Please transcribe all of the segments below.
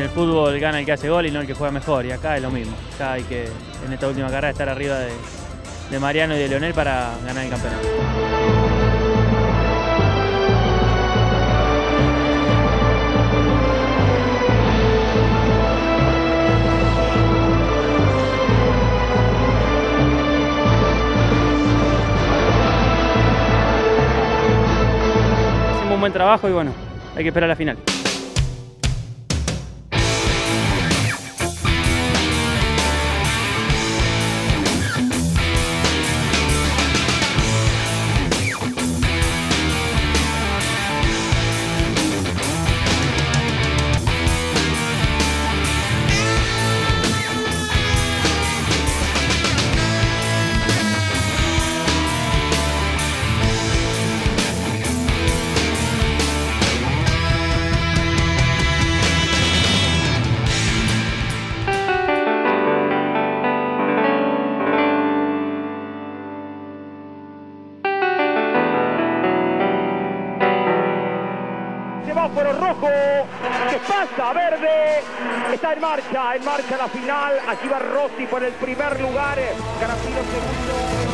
el fútbol gana el que hace gol y no el que juega mejor, y acá es lo mismo. Acá hay que, en esta última carrera, estar arriba de Mariano y de Leonel para ganar el campeonato. Hicimos un buen trabajo y bueno, hay que esperar la final. Semáforo rojo, que pasa a verde, está en marcha la final. Aquí va Rossi por el primer lugar, Canapino segundo.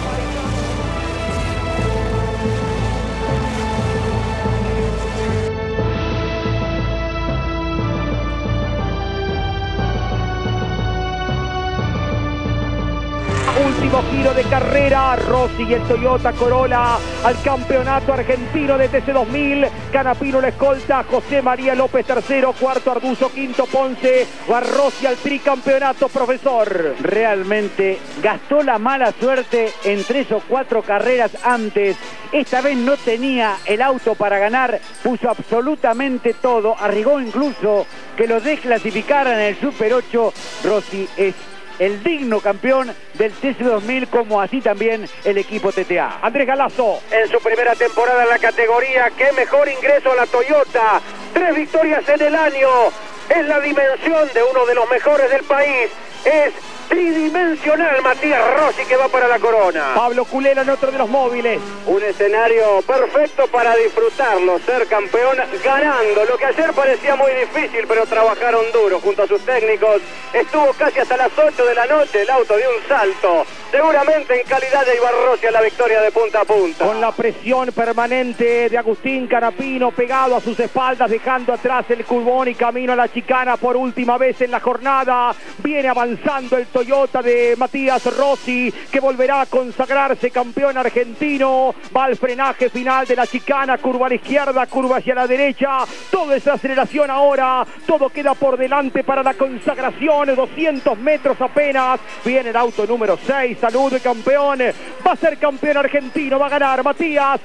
Último giro de carrera, Rossi y el Toyota Corolla al campeonato argentino de TC2000. Canapino la escolta, José María López tercero, cuarto Arduzo, quinto Ponce. Va Rossi al tricampeonato, profesor. Realmente gastó la mala suerte en 3 o 4 carreras antes. Esta vez no tenía el auto para ganar, puso absolutamente todo, arriesgó incluso que lo desclasificaran en el Super 8. Rossi es el digno campeón del TC2000, como así también el equipo TTA. Andrés Galazo, en su primera temporada en la categoría, qué mejor ingreso a la Toyota. 3 victorias en el año, es la dimensión de uno de los mejores del país. Es tridimensional Matías Rossi, que va para la corona. Pablo Culela en otro de los móviles. Un escenario perfecto para disfrutarlo, ser campeón ganando. Lo que ayer parecía muy difícil, pero trabajaron duro junto a sus técnicos. Estuvo casi hasta las 8 de la noche, el auto dio un salto. Seguramente en calidad de Ibar Rossi a la victoria de punta a punta. Con la presión permanente de Agustín Canapino pegado a sus espaldas, dejando atrás el curvón y camino a la chicana por última vez en la jornada. Viene avanzando el Toyota de Matías Rossi, que volverá a consagrarse campeón argentino. Va al frenaje final de la chicana, curva a la izquierda, curva hacia la derecha. Todo es aceleración ahora, todo queda por delante para la consagración. 200 metros apenas. Viene el auto número 6, Salud de campeón. Va a ser campeón argentino, va a ganar Matías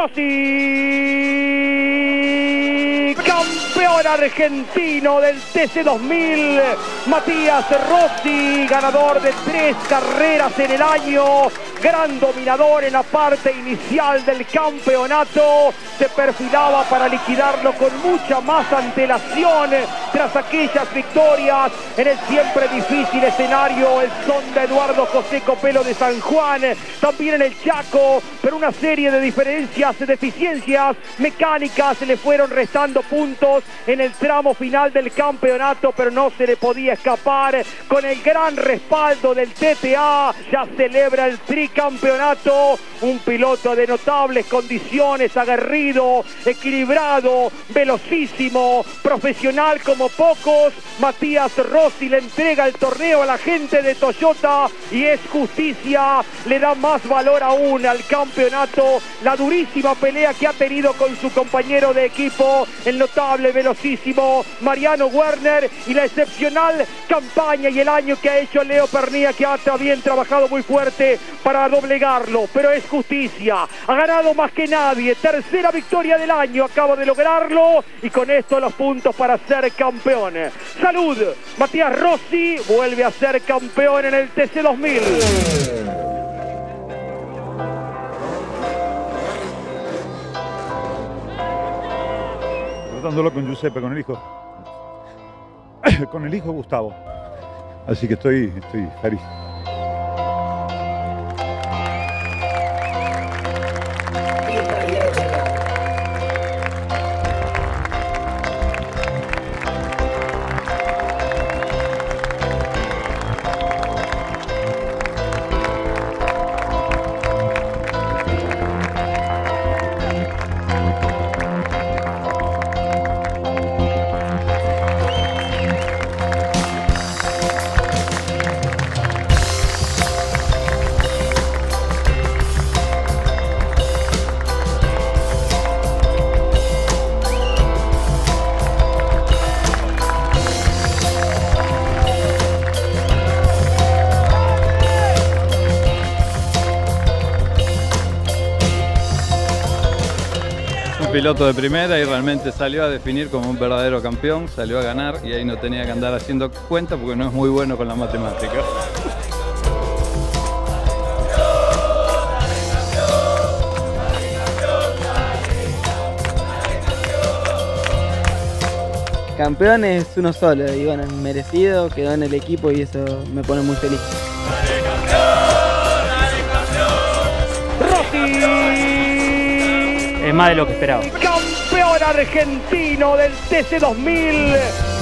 Rossi. Campeón argentino del TC2000, Matías Rossi, ganador de 3 carreras en el año, gran dominador en la parte inicial del campeonato. Se perfilaba para liquidarlo con mucha más antelación tras aquellas victorias en el siempre difícil escenario, el son de Eduardo José Copelo de San Juan, también en el Chaco, pero una serie de diferencias, deficiencias mecánicas le fueron restando puntos en el tramo final del campeonato, pero no se le podía escapar. Con el gran respaldo del TTA, ya celebra el tricampeonato, un piloto de notables condiciones, aguerrido, equilibrado, velocísimo, profesional como pocos. Matías Rossi le entrega el torneo a la gente de Toyota y es justicia, le da más valor aún al campeonato, la durísima pelea que ha tenido con su compañero de equipo, el notable, velocísimo Mariano Werner, y la excepcional campaña y el año que ha hecho Leo Pernía, que ha también trabajado muy fuerte para doblegarlo, pero es justicia, ha ganado más que nadie, tercera victoria del año, acaba de lograrlo y con esto los puntos para ser campeón. Salud, Matías Rossi vuelve a ser campeón en el TC2000. Tratándolo con Giuseppe, con el hijo. Con el hijo Gustavo. Así que estoy feliz. piloto de primera y realmente salió a definir como un verdadero campeón, salió a ganar y ahí no tenía que andar haciendo cuenta porque no es muy bueno con la matemática. Campeón es uno solo y bueno, merecido, quedó en el equipo y eso me pone muy feliz. Rossi, Es más de lo que esperaba. campeón argentino del TC 2000.